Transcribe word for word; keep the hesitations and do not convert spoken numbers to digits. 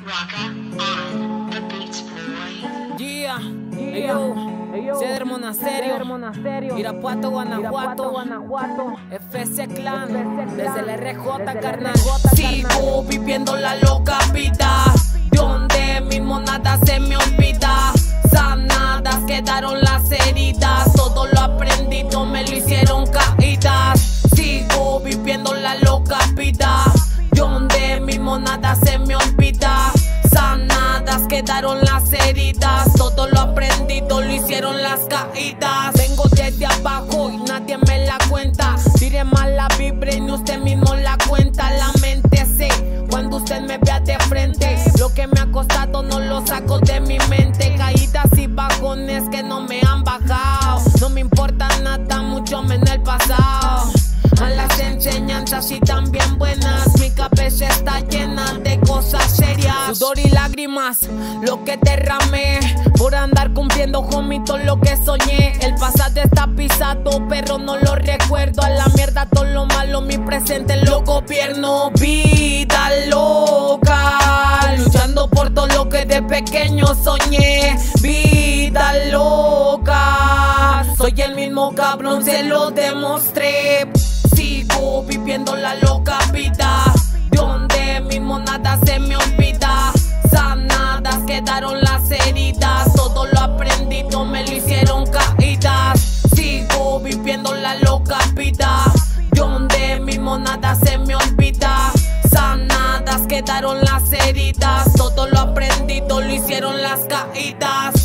Rocka on the beats, boy. Yeah, hey yo, Ceder Monasterio, Irapuato, Guanajuato, F C Clan, desde el R J, carnal. Sigo viviendo la loca vida, donde mismo nada se me olvida. Sanadas quedaron las heridas, todo lo aprendido me lo hicieron caídas. Sigo viviendo la loca vida, donde mismo nada se me olvida. Sanadas quedaron las heridas, todo lo aprendido lo hicieron las caídas. Vengo desde abajo y nadie me la cuenta. Tire mal la vibra y usted mismo la cuenta. La mente sé cuando usted me vea de frente. Lo que me ha costado no lo saco de mi mente. Caídas y bajones que no me han bajado. No me importa nada, mucho menos el pasado. A las enseñanzas y también buenas, mi cabeza está llena de cosas serias. Sudor y lágrimas, lo que derramé por andar cumpliendo, homie, todo lo que soñé. El pasado está pisado, pero no lo recuerdo. A la mierda todo lo malo, mi presente lo gobierno. Vida loca, luchando por todo lo que de pequeño soñé. Vida loca, soy el mismo cabrón, se lo demostré. Sigo viviendo la loca vida, donde mismo nada se me olvida. Sanadas quedaron las heridas, todo lo aprendido me lo hicieron caídas. Sigo viviendo la loca vida, donde mismo nada se me olvida. Sanadas quedaron las heridas, todo lo aprendido lo hicieron las caídas.